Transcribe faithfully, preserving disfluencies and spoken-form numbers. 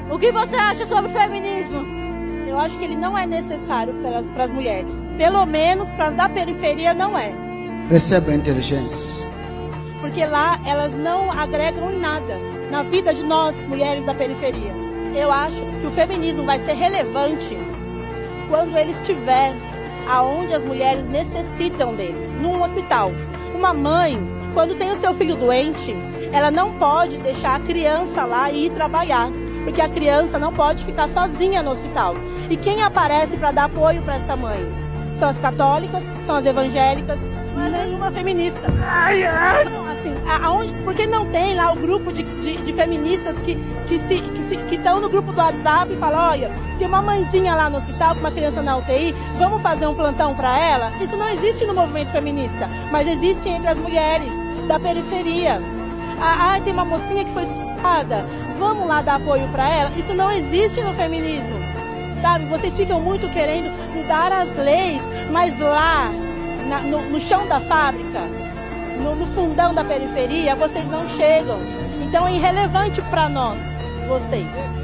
O que você acha sobre o feminismo? Eu acho que ele não é necessário para as mulheres. Pelo menos para as da periferia não é. Receba a inteligência. Porque lá elas não agregam em nada na vida de nós, mulheres da periferia. Eu acho que o feminismo vai ser relevante quando ele estiver aonde as mulheres necessitam deles, num hospital. Uma mãe, quando tem o seu filho doente, ela não pode deixar a criança lá e ir trabalhar, porque a criança não pode ficar sozinha no hospital. E quem aparece para dar apoio para essa mãe? São as católicas, são as evangélicas, não é nenhuma feminista. Ai, ai. Então, assim, aonde, porque não tem lá o grupo de, de, de feministas que que se que se, que estão no grupo do WhatsApp e falam, olha, tem uma mãezinha lá no hospital com uma criança na U T I, vamos fazer um plantão para ela? Isso não existe no movimento feminista, mas existe entre as mulheres da periferia. Ah, tem uma mocinha que foi estuprada, vamos lá dar apoio para ela? Isso não existe no feminismo, sabe? Vocês ficam muito querendo mudar as leis, mas lá Na, no, no chão da fábrica, no, no fundão da periferia, vocês não chegam. Então é irrelevante para nós, vocês.